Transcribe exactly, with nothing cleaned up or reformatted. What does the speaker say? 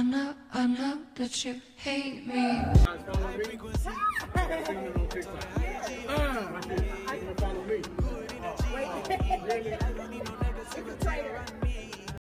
know, I know that you hate me. Follow me.